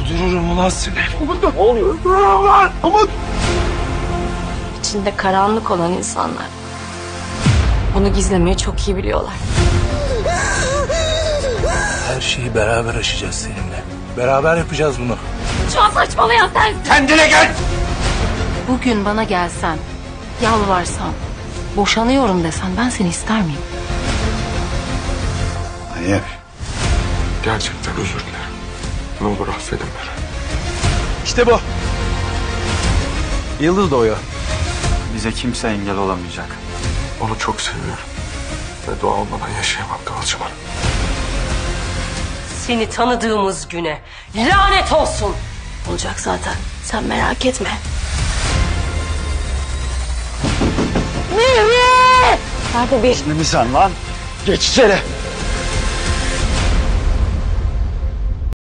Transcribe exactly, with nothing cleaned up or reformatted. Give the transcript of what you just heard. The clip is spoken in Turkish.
Öldürürüm ulan seni. Umut ne oluyor? Öldürürüm lan. Umut. İçinde karanlık olan insanlar bunu gizlemeyi çok iyi biliyorlar. Her şeyi beraber aşacağız seninle. Beraber yapacağız bunu. Şu an saçmalayan sensin. Kendine gel. Bugün bana gelsen, yalvarsan, boşanıyorum desen ben seni ister miyim? Hayır. Gerçekten özür dilerim. Ne olur affedin beni. İşte bu. Yıldız doğuyor. Bize kimse engel olamayacak. Onu çok seviyorum. Ve dua olmadan yaşayamam Kıvılcım Hanım. Seni tanıdığımız güne lanet olsun. Olacak zaten. Sen merak etme. Nerede bir? Ne mi sen lan? Geç içeri.